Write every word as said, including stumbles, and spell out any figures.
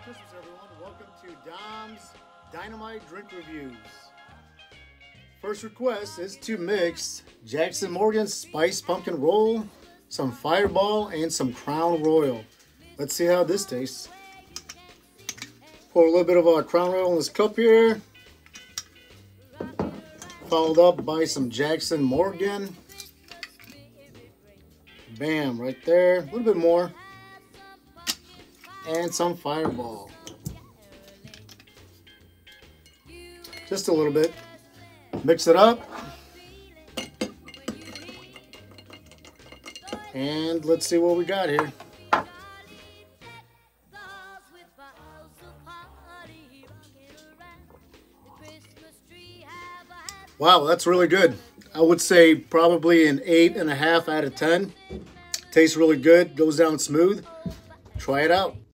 Christmas, everyone. Welcome to Dom's Dynamite Drink Reviews. First request is to mix Jackson Morgan Spice Pumpkin Roll, some Fireball, and some Crown Royal. Let's see how this tastes. Pour a little bit of uh, Crown Royal in this cup here. Followed up by some Jackson Morgan. Bam, right there. A little bit more. And some Fireball. Just a little bit. Mix it up. And let's see what we got here. Wow, that's really good. I would say probably an eight and a half out of ten. Tastes really good, goes down smooth. Try it out.